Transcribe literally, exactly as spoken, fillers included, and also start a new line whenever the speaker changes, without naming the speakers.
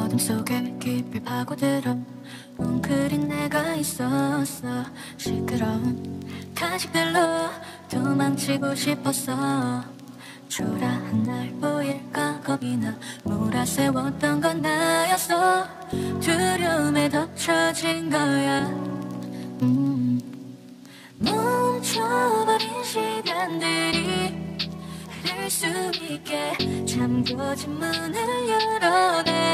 어둠 속에 깊이 파고들어 웅크린 내가 있었어. 시끄러운 간식들로 도망치고 싶었어. 초라한 날 보일까 겁이나 몰아세웠던 건 나였어. 두려움에 덮쳐진 거야. 음. 멈춰버린 시간들이 흐를 수 있게 잠겨진 문을 열어내.